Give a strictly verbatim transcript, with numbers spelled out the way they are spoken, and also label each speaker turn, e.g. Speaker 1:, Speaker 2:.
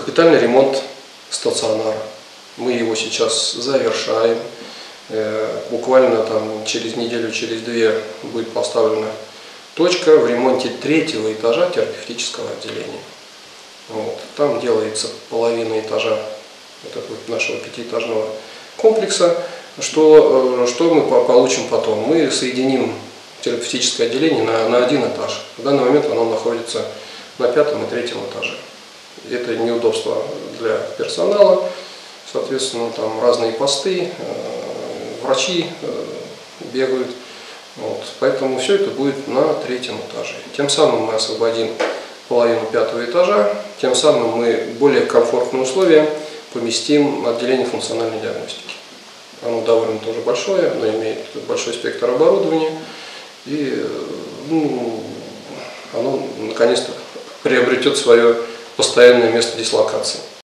Speaker 1: Капитальный ремонт стационара. Мы его сейчас завершаем. Буквально там через неделю, через две будет поставлена точка в ремонте третьего этажа терапевтического отделения. Вот. Там делается половина этажа вот этого нашего пятиэтажного комплекса. Что, что мы получим потом? Мы соединим терапевтическое отделение на, на один этаж. В данный момент оно находится на пятом и третьем этаже. Это неудобство для персонала, соответственно, там разные посты, врачи бегают. Вот. Поэтому все это будет на третьем этаже. Тем самым мы освободим половину пятого этажа, тем самым мы в более комфортные условия поместим отделение функциональной диагностики. Оно довольно тоже большое, оно имеет большой спектр оборудования, и ну, оно наконец-то приобретет свое постоянное место дислокации.